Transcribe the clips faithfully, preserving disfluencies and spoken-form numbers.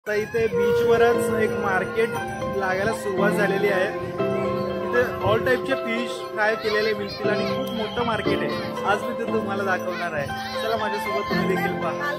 आता इथे बीचवरच एक मार्केट लागायला सुरुवात झालेली आहे। इथे ऑल टाईपचे फिश फ्राय केलेले मिळतील आणि खूप मोठं मार्केट आहे। आज मी ते तुम्हाला दाखवणार आहे। चला माझ्यासोबत तुम्ही देखील पहा।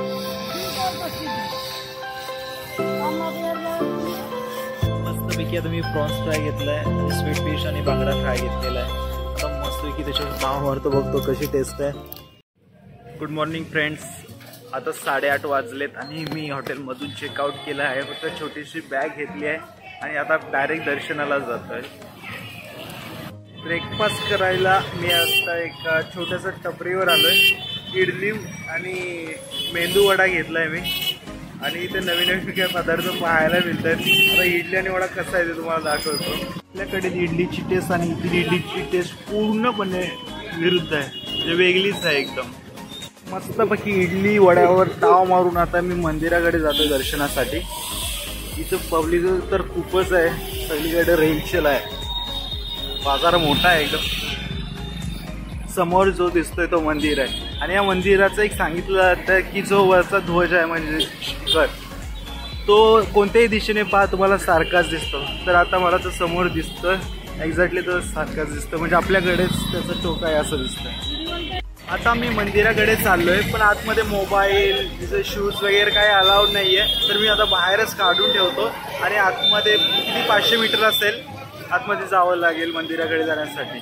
मस्तपैकी आता मी प्रॉन्स फ्राय घेतलाय आणि स्वीट फिश आणि बांगडा फ्राय घेतलेला आहे। आता मस्तपैकी त्याच्यावर नाव मारतो, बघतो कशी टेस्ट आहे। गुड मॉर्निंग फ्रेंड्स, आता साडेआठ वाजलेत आणि मी हॉटेलमधून चेकआउट केलं आहे। फक्त छोटीशी बॅग घेतली आहे आणि आता डायरेक्ट दर्शनाला जातोय। ब्रेकफास्ट करायला मी आता एका छोट्याशा टपरीवर आलोय। इडली आणि मेंदू वडा घेतलाय मी आणि इथे नवीन नवीन काही पदार्थ पाहायला मिळतात। आता इडली आणि वडा कसा आहे ते तुम्हाला दाखवतो। आपल्याकडे इडलीची टेस्ट आणि इथली इडलीची टेस्ट पूर्णपणे विरुद्ध आहे, म्हणजे वेगळीच आहे एकदम। मस्तपैकी इडली वड्यावर ताव मारून आता मी मंदिराकडे जातो दर्शनासाठी। इथं पब्लिक तर खूपच आहे, सगळीकडे रेलचेल आहे। बाजार मोठा आहे एकदम। समोर जो दिसतोय तो मंदिर आहे आणि या मंदिराचं एक सांगितलं जातं की जो वरचा ध्वज आहे म्हणजे शिखर, तो कोणत्याही दिशेने पहा तुम्हाला सारखाच दिसतो। तर आता मला तो समोर दिसतं एक्झॅक्टली तो सारखाच दिसतं, म्हणजे आपल्याकडेच त्याचं टोक आहे असं दिसतं। आता मी मंदिराकडे चाललोय, पण आतमध्ये मोबाईल तिचे शूज वगैरे काही अलाउड नाहीये। तर मी आता बाहेरच काढून ठेवतो आणि आतमध्ये किती पाचशे मीटर असेल आतमध्ये जावं लागेल मंदिराकडे जाण्यासाठी।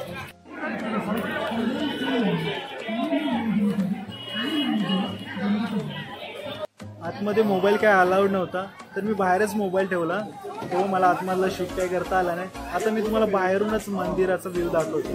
आतमध्ये मोबाईल काय अलाउड नव्हता, तर मी बाहेरच मोबाईल ठेवला, तेव्हा मला आतमधला शूट काय करता आला नाही। आता मी तुम्हाला बाहेरूनच मंदिराचा व्ह्यू दाखवतो।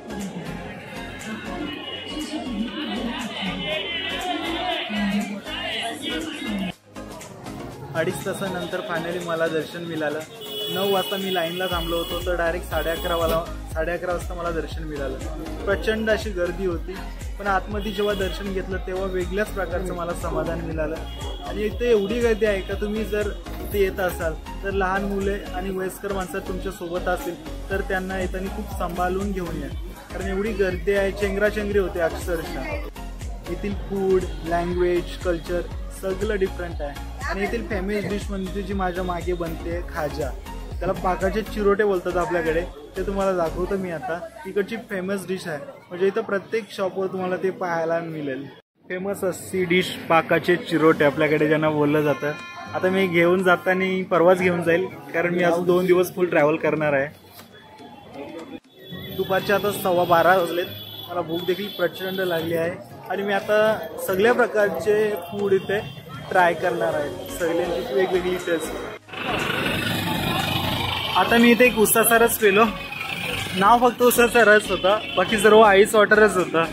अडीच तासानंतर फायनली मला दर्शन मिळालं। नऊ वाजता मी लाईनला थांबलो होतो, तर डायरेक्ट साडे अकरा वाला साडे अकरा वाजता मला दर्शन मिळालं। प्रचंड अशी गर्दी होती, पण आतमध्ये जेव्हा दर्शन घेतलं तेव्हा वेगळ्याच प्रकारचं मला समाधान मिळालं। आणि इथे एवढी गर्दी आहे का तुम्ही जर इथे येत असाल तर लहान मुले आणि वयस्कर माणसं तुमच्या सोबत असतील तर त्यांना येताना खूप सांभाळून घेऊन या, कारण एवढी गर्दी आहे, चेंगराचेंगरी होते अक्षरशः। येथील फूड, लँग्वेज, कल्चर सगळं डिफरंट आहे। आणि येथील फेमस डिश म्हणजे जी माझ्या मागे बनते खाजा, त्याला पाकाचे चिरोटे बोलतात आपल्याकडे, ते तुम्हाला दाखवतो मी आता। इकडची फेमस डिश आहे, म्हणजे इथं प्रत्येक शॉपवर तुम्हाला ते पाहायला मिळेल। फेमस अशी डिश पाकाचे चिरोटे आपल्याकडे ज्यांना बोललं जातं। आता मी घेऊन जाताना परवाच घेऊन जाईल, कारण मी आज दोन दिवस फुल ट्रॅव्हल करणार आहे। दुपारच्या आता सव्वा बारा वाजलेत, मला भूक देखील प्रचंड लागली आहे आणि मी आता सगळ्या प्रकारचे फूड इथे ट्राय करणार आहे, सगळ्यांची वेगवेगळी टेस्ट। आता मी इथे एक उसाचा रस पिलो, नाव फक्त उसाचा रस होता, बाकी सर्व आईस वॉटरच होता।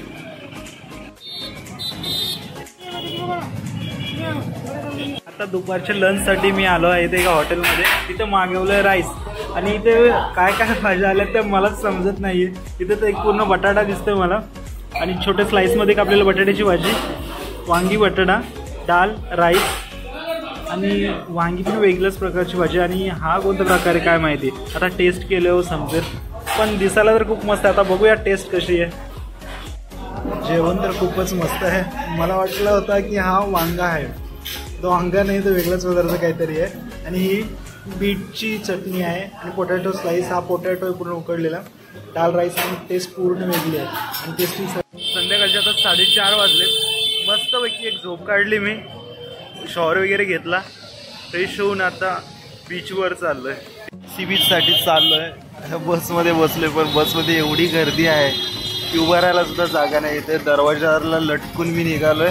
आता दुपारच्या लंचसाठी मी आलो आहे इथे एका हॉटेलमध्ये। तिथं मागवलं राईस आणि इथे काय काय भाज्या आल्या त्या मलाच समजत नाहीये। इथे तर एक पूर्ण बटाटा दिसतोय मला आणि छोट्या स्लाइसमध्ये कापलेलं बटाट्याची भाजी, वांगी बटाटा, डाल, राईस आणि वांगी पण वेगळ्याच प्रकारची भाजी। आणि हा कोणत्या प्रकारे काय माहिती, आता टेस्ट केल्यावर समजेल, पण दिसायला तर खूप मस्त आहे। आता बघूया टेस्ट कशी आहे। जेवण तर खूपच मस्त आहे। मला वाटलं होतं की हा वांगा आहे, तो वांगा नाही तर वेगळाच पदार्थ काहीतरी आहे। आणि ही बीटची चटणी आहे आणि पोटॅटो स्लाइस, हा पोटॅटो पूर्ण उकडलेला, डाल राईस आणि टेस्ट पूर्ण वेगळी आहे आणि टेस्टी। संध्याकाळच्या आता साडेचार वाजलेत, मस्तपैकी एक झोप काढली मी, शॉवर वगैरे घेतला, फ्रेश होऊन आता बीचवर चाललोय, सी बीचसाठी चाललोय। बसमध्ये बसलोय, पण बसमध्ये एवढी गर्दी आहे की उभं राहायला सुद्धा जागा नाही। इथे दरवाजाला लटकून मी निघालोय।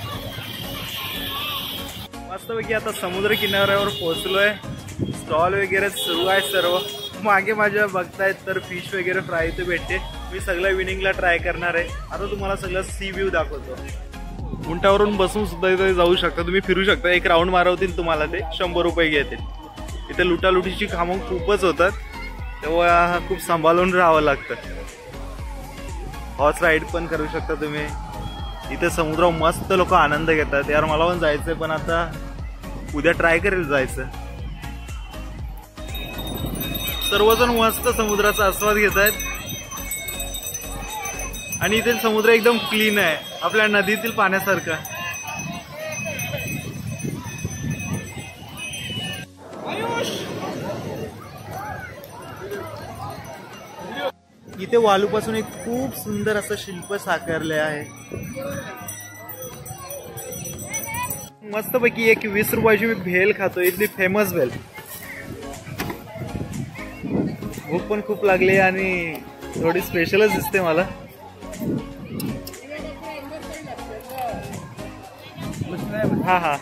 मस्तपैकी आता समुद्र किनाऱ्यावर पोहोचलोय, स्टॉल वगैरे सुरू आहे सर्व। मागे माझ्या बघतायत तर फिश वगैरे फ्राय इथे भेटते, मी सगळ्या विनिंगला ट्राय करणार आहे। आता तुम्हाला सगळं सी व्ह्यू दाखवतो। उंटावरून बसून सुद्धा इथे जाऊ शकता तुम्ही, फिरू शकता, एक राऊंड मारवतील तुम्हाला, ते शंभर रुपये घेतील। इथे लुटालुटीची कामं खूपच होतात, तेव्हा खूप सांभाळून राहावं लागतं। हॉर्स राईड पण करू शकता तुम्ही इथे। समुद्र मस्त लोक आनंद घेतात, यार मला पण जायचंय, पण आता उद्या ट्राय करेल जायचं। सर्वजण मस्त समुद्राचा आस्वाद घेत आहेत आणि इथे समुद्र एकदम क्लीन आहे, आपल्या नदीतील पाण्यासारखा। इथे वालूपासून एक खूप सुंदर असं शिल्प साकारले आहे. मस्तपैकी एक वीस रुपयाची मी भेल खातो, इथली फेमस भेल. भूक पण खूप लागली आणि थोडी स्पेशलच दिसते मला. हा हा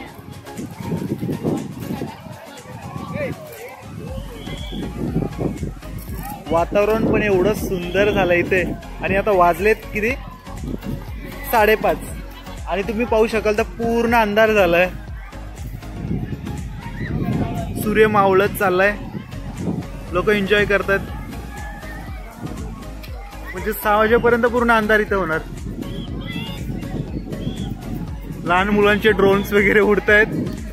वातावरण पण एवढं सुंदर झालं इथे. आणि आता वाजलेत किती, साडेपाच. आणि तुम्ही पाहू शकाल तर पूर्ण अंधार झालाय, सूर्य मावळत चाललाय, लोक एन्जॉय करतात. म्हणजे सहा वाजेपर्यंत पूर्ण अंधार इथे होणार. लहान मुलांचे ड्रोन्स वगैरे उडत आहेत.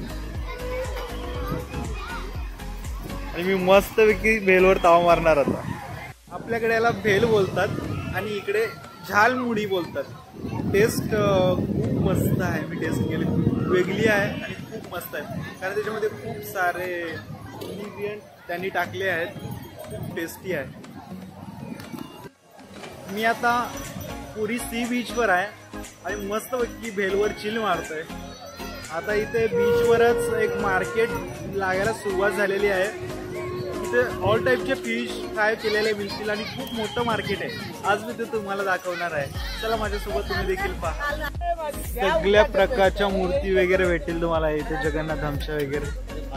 आणि मी मस्तपैकी भेलवर ताव मारणार आता. आपल्याकडे याला भेल बोलतात आणि इकडे झालमुडी बोलतात. टेस्ट खूप मस्त आहे, मी टेस्ट केली, वेगळी आहे आणि खूप मस्त आहे. कारण त्याच्यामध्ये खूप सारे इन्ग्रेडियंट त्यांनी टाकले आहेत, खूप टेस्टी आहे. मी आता पुरी सी बीचवर आहे आणि मस्तपैकी भेलवर चिल मारतोय. आता इथे बीचवरच एक मार्केट लागायला सुरुवात झालेली आहे. इथे ऑल टाईपचे फिश फ्राय केलेले मिळतील आणि खूप मोठं मार्केट आहे. आज मी ते तुम्हाला दाखवणार आहे. चला माझ्यासोबत तुम्ही देखील पहा. सगळ्या प्रकारच्या मूर्ती वगैरे भेटतील तुम्हाला इथे, जगन्नाथांच्या वगैरे.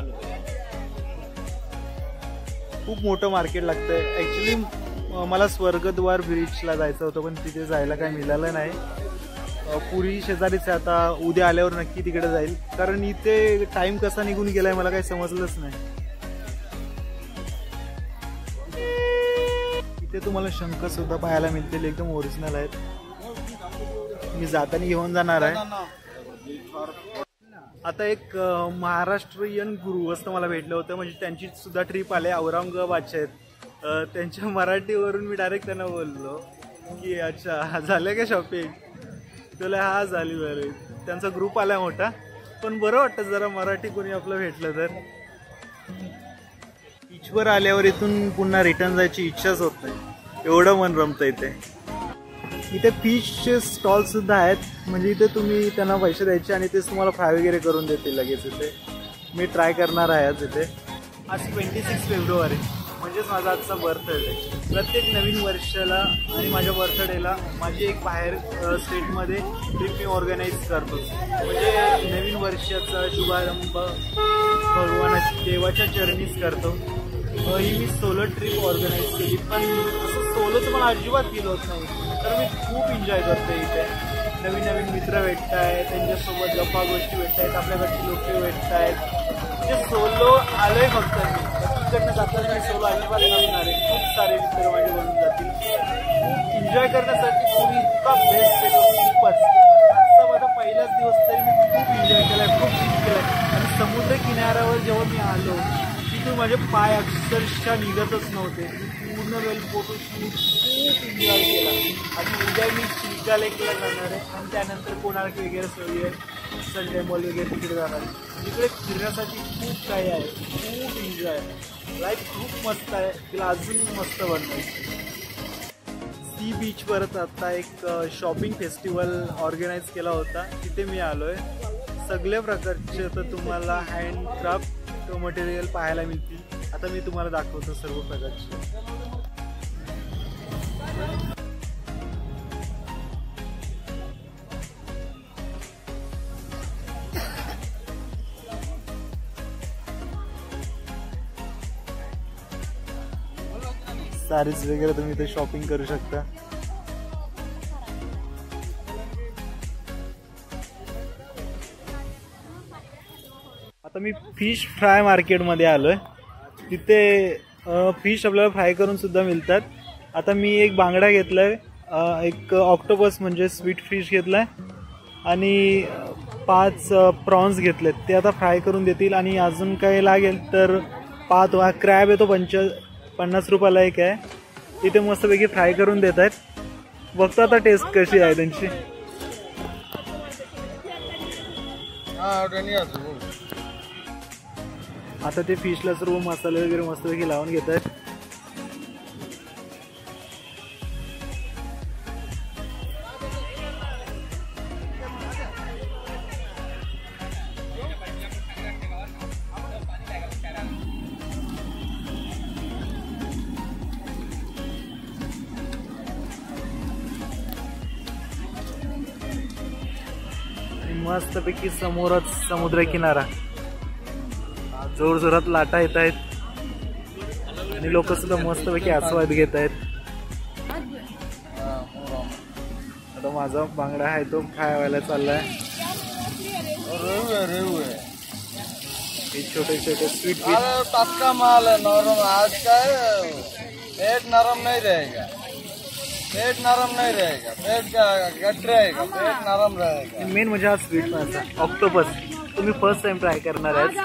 खूप मोठं मार्केट लागतंय. ऍक्च्युली मला स्वर्गद्वार ब्रिजला जायचं होतं पण तिथे जायला काही मिळालं नाही. पुरी शेजारीच आता, उद्या आल्यावर नक्की तिकडे जाईल. कारण इथे टाइम कसा निघून गेलाय मला काही समजलंच नाही. इथे तुम्हाला शंख सुद्धा पाहायला मिळतील, एकदम ओरिजिनल आहेत. मी जाताना घेऊन जाणार आहे. आता एक महाराष्ट्रीयन गृहस्थ मला भेटलं होतं, म्हणजे त्यांची सुद्धा ट्रिप आले, औरंगाबादचे आहेत. त्यांच्या मराठीवरून मी डायरेक्ट त्यांना बोललो की अच्छा झालं का शॉपिंग. तुला हा झाली बरं. त्यांचा ग्रुप आला मोठा, पण बरं वाटतं जरा मराठी कोणी आपलं भेटलं तर. बीचवर आल्यावर इथून पुन्हा रिटर्न जायची इच्छाच होत नाही, एवढं मन रमतं इथे. इथे फिशचे स्टॉल सुद्धा आहेत, म्हणजे इथे तुम्ही त्यांना पैसे द्यायचे आणि तेच तुम्हाला फ्राय वगैरे करून देतील लगेच. इथे मी ट्राय करणार आहे आज. इथे आज ट्वेंटी सिक्स फेब्रुवारी म्हणजेच माझा आजचा बर्थडे. प्रत्येक नवीन वर्षाला आणि माझ्या बर्थडेला माझी एक बाहेर स्टेटमध्ये ट्रिप मी ऑर्गनाईज करतो. म्हणजे नवीन वर्षाचा शुभारंभ भगवानाच्या देवाच्या चरणीच करतो. ही मी सोलो ट्रिप ऑर्गनाईज केली, पण असं सोलोचं मला अजिबात फील होत नाही. तर मी खूप एन्जॉय करतो. इथे नवीन नवीन मित्र भेटत आहेत, त्यांच्यासोबत गप्पा गोष्टी भेटत आहेत, आपल्याकडची लोक भेटत आहेत. म्हणजे सोलो आलोय फक्त मी, तिकडनं जाताना मी सोलो अजिबात नसणार आहे. खूप सारे मित्र माझे बनून जातील. खूप एन्जॉय करण्यासाठी पुरी इतका बेस्ट आहे खूपच. आजचा माझा पहिलाच दिवस तरी मी खूप एन्जॉय केलाय, खूप चिल केलाय. आणि समुद्र किनाऱ्यावर जेव्हा मी आलो तिथून माझे पाय अक्षरशः निघतच नव्हते. पूर्ण वेळ फोटोशूट खूप एन्जॉय केला. आणि उद्या मी चिल्का लेकला जाणार आहे आणि त्यानंतर कोणार्क वगैरे सोयी आहे, सन टेम्पल वगैरे तिकडे जाणार आहे. तिकडे फिरण्यासाठी खूप काही आहे, खूप एन्जॉय आहे. लाईफ खूप मस्त आहे, तिला अजून मस्त बनतं. सी बीचवरच आता एक शॉपिंग फेस्टिवल ऑर्गनाईज केला होता, तिथे मी आलो आहे. सगळ्या प्रकारचे तर तुम्हाला हँडक्राफ्ट मटेरियल पाहायला मिळतील. आता मी तुम्हाला दाखवतो सर्व प्रकारचे. सारीज वगैरे तुम्ही इथे शॉपिंग करू शकता. आता मी फिश फ्राय मार्केटमध्ये आलोय. तिथे फिश आपल्याला फ्राय करून सुद्धा मिळतात. आता मी एक बांगडा घेतलाय, एक ऑक्टोपस म्हणजे स्वीट फिश घेतलाय आणि पाच प्रॉन्स घेतलेत. ते आता फ्राय करून देतील. आणि अजून काही लागेल तर पाच हा क्रॅब आहे, तो पंच पन्नास रुपयाला एक आहे. इथे मस्तपैकी फ्राय करून देत आहेत. बघतो आता टेस्ट कशी आहे त्यांची. आता ते फिशला सर्व मसाले वगैरे मस्तपैकी लावून घेत आहेत. मस्तपैकी समोरच समुद्र किनारा, जोर जोरात लाटा येत आहेत आणि लोक सुद्धा मस्तपैकी आस्वाद घेत आहेत. आता माझा बांगडा आहे तो फ्राय व्हायला चाललाय. छोटे छोटे स्वीट पक्का माल है, नरम. आज का पेट नरम नहीं रहेगा, पेट नरम नहीं रहेगा, पेट गट रहेगा, पेट नरम रहेगा. मेन म्हणजे हा स्वीट मासा ऑक्टोपस तुम्ही फर्स्ट टाइम ट्राय करणार आहे.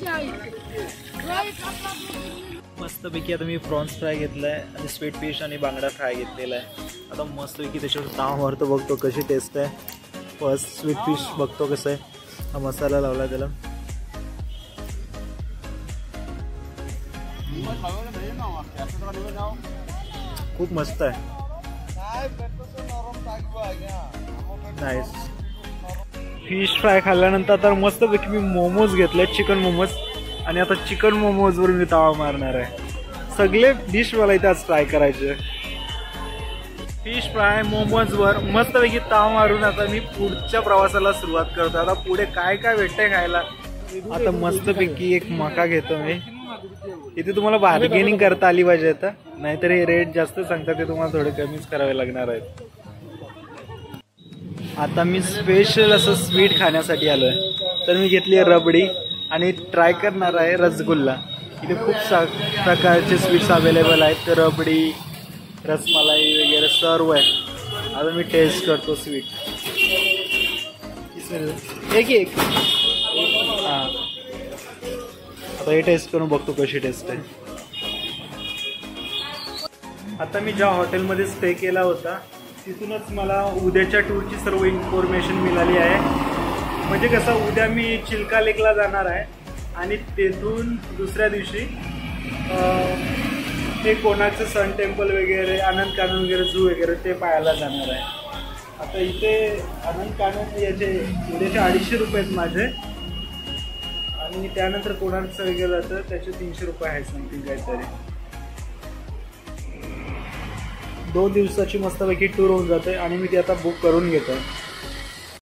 मस्तपैकी आता मी प्रॉन्स फ्राय घेतलाय आणि स्वीट फिश आणि बांगडा फ्राय घेतलेला आहे. आता मस्तपैकी त्याच्यावर ताव मारतो, बघतो कशी टेस्ट आहे. फर्स्ट स्वीट फिश बघतो कसं आहे. हा मसाला लावला त्याला. खूप मस्त आहे. नाईस. फिश फ्राय खाल्ल्यानंतर तर मस्तपैकी मी मोमोज घेतले, चिकन मोमोज. आणि आता चिकन मोमोजवर मी तावा मारणार आहे. सगळे डिश मला इथे आज ट्राय करायचे. फिश फ्राय मोमोजवर मस्तपैकी ताव मारून आता मी पुढच्या प्रवासाला सुरुवात करतो. आता पुढे काय काय भेटतंय खायला. आता मस्तपैकी एक मका घेतो मी. इथे तुम्हाला बार्गेनिंग करता आली पाहिजे. आता नाहीतर हे रेट जास्त सांगतात, ते तुम्हाला थोडे कमीच करावे लागणार आहेत. आता मी स्पेशल असं स्वीट खाण्यासाठी आलोय. तर मी घेतली आहे रबडी आणि ट्राय करणार आहे रसगुल्ला. इथे खूप सा प्रकारचे स्वीट्स अवेलेबल आहेत. तर रबडी, रसमलाई वगैरे सर्व आहे. आता मी टेस्ट करतो स्वीट. एक एक हां, आता हे टेस्ट करून बघतो कशी टेस्ट आहे. आता मी ज्या हॉटेलमध्ये स्टे केला होता तिथूनच मला उद्याच्या टूरची सर्व इन्फॉर्मेशन मिळाली आहे. म्हणजे कसं, उद्या मी चिल्का लेकला जाणार आहे आणि तेथून दुसऱ्या दिवशी ते कोणाचं सन टेम्पल वगैरे, आनंद कानन वगैरे, झू वगैरे ते पाहायला जाणार आहे. आता इथे आनंद कानन याचे उद्याचे अडीचशे रुपये आहेत माझे. आणि त्यानंतर कोणाचं वगैरे जातं त्याचे तीनशे रुपये आहेत समथिंग काहीतरी. दोन दिवसाची मस्तपैकी टूर होऊन जाते आणि मी ती आता बुक करून घेतो.